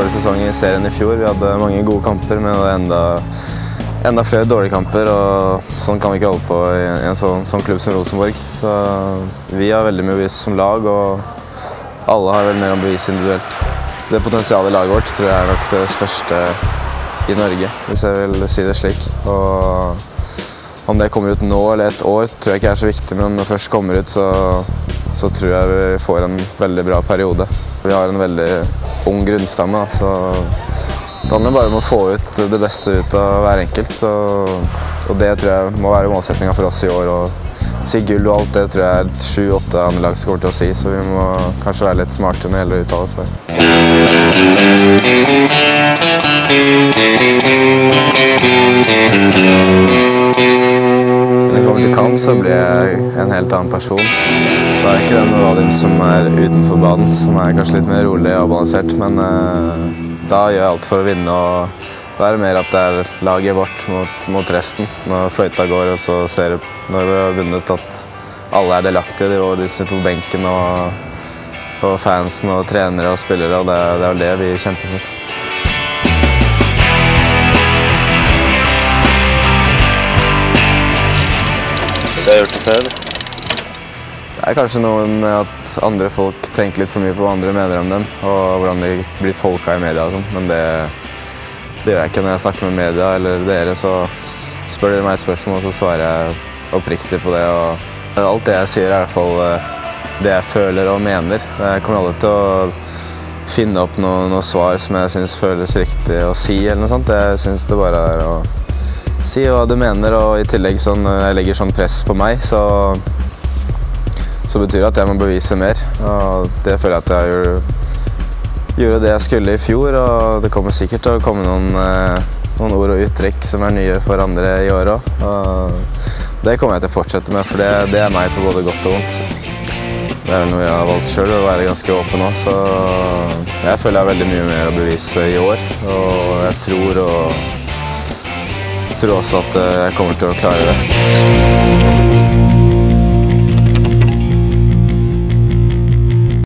dårlig sesong I serien I fjor. Vi hadde mange gode kamper, men det var enda flere dårlige kamper, og sånn kan vi ikke holde på I en sånn klubb som Rosenborg. Så vi har veldig mye å vise som lag, og alle har vel mer å bevise individuelt. Det potensialet I laget vårt tror jeg nok det største I Norge, hvis jeg vil si det slik. Og om det kommer ut nå eller et år tror jeg ikke så viktig, men når det først kommer ut så tror jeg vi får en veldig bra periode. Vi har en veldig ung grunnstamme, så det handler bare om å få ut det beste ut av hver enkelt. Og det tror jeg må være målsetningen for oss I år. Og si gull og alt det tror jeg 7-8 andre lag kommer til å si, så vi må kanskje være litt smartere når det gjelder å uttale seg. Når jeg kommer til kamp så blir jeg en helt annen person. Da ikke den Vadim som utenfor banen, som kanskje litt mer rolig og balansert, men da gjør jeg alt for å vinne, og da det mer at det laget vårt mot resten. Når fløyta går, og så ser du når vi har vunnet at alle delaktige, de sitter på benken, og fansen og trenere og spillere, og det vel det vi kjemper for. Så jeg har gjort det før, eller? Det kanskje noe med at andre folk tenker litt for mye på hva andre mener om dem, og hvordan de blir tolket I media og sånt, men det gjør jeg ikke når jeg snakker med media eller dere, så spør dere meg et spørsmål, og så svarer jeg oppriktig på det, og alt det jeg sier I hvert fall det jeg føler og mener. Jeg kommer aldri til å finne opp noe svar som jeg synes føles riktig å si eller noe sånt. Jeg synes det bare å si hva du mener, og I tillegg jeg legger sånn press på meg, så betyr det at jeg må bevise mer. Og det føler jeg at jeg gjorde det jeg skulle I fjor, og det kommer sikkert til å komme noen ord og uttrykk som nye for andre I år også. Og det kommer jeg til å fortsette med, for det meg på både godt og vondt. Det vel noe jeg har valgt selv, å være ganske åpen også, så jeg føler jeg har veldig mye mer å bevise I år, og jeg tror også at jeg kommer til å klare det.